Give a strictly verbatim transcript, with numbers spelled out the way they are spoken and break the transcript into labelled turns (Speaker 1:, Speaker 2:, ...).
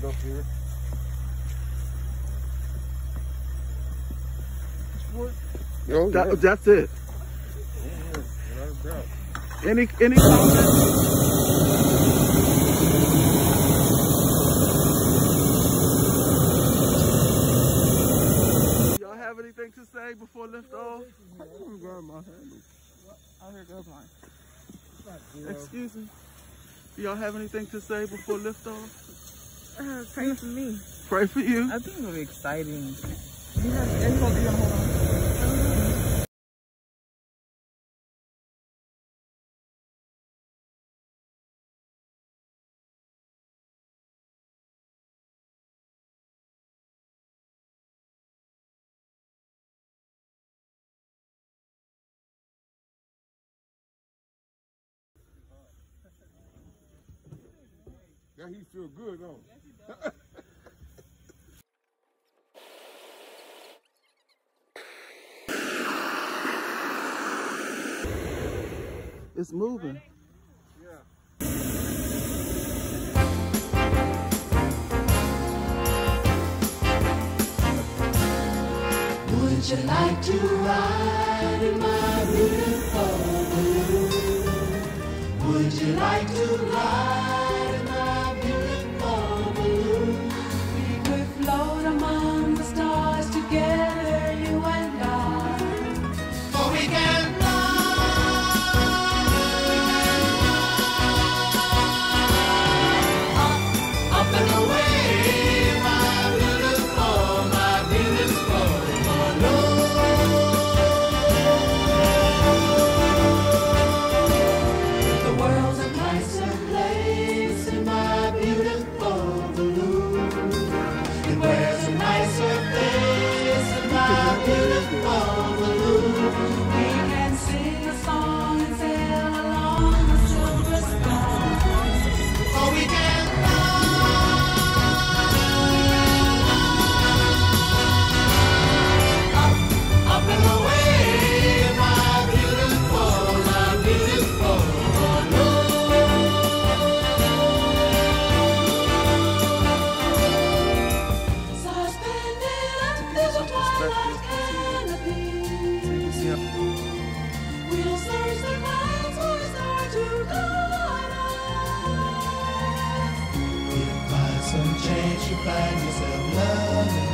Speaker 1: up here. What?
Speaker 2: Oh,
Speaker 3: That,
Speaker 2: yeah.
Speaker 3: that's it.
Speaker 1: Yeah, without a doubt.
Speaker 3: Any any comments? Y'all have anything to say before lift off?
Speaker 2: I can't grab my handle.
Speaker 4: Oh, here goes mine.
Speaker 3: Excuse me. Do y'all have anything to say before lift off?
Speaker 4: Uh, pray for me.
Speaker 3: Pray for you.
Speaker 4: I think it'll be exciting. You have, you hold, you gonna hold on.
Speaker 1: Yeah, he feel good, don't he?
Speaker 3: It's moving.
Speaker 5: Would you like to ride in my beautiful balloon? Would you like to ride in my beautiful balloon? We could float among the stars together, you and I. For we can fly up, up and away, my beautiful, my beautiful balloon. The world's a nicer place in my beautiful balloon. It wears a nicer face in my beautiful balloon. We can sing a song and sail along the silver sky. Or we can fly up and away, my beautiful, my beautiful balloon. Suspended under the twilight canopy, we'll search the clouds for a star to guide us. If by some chance you find yourself loving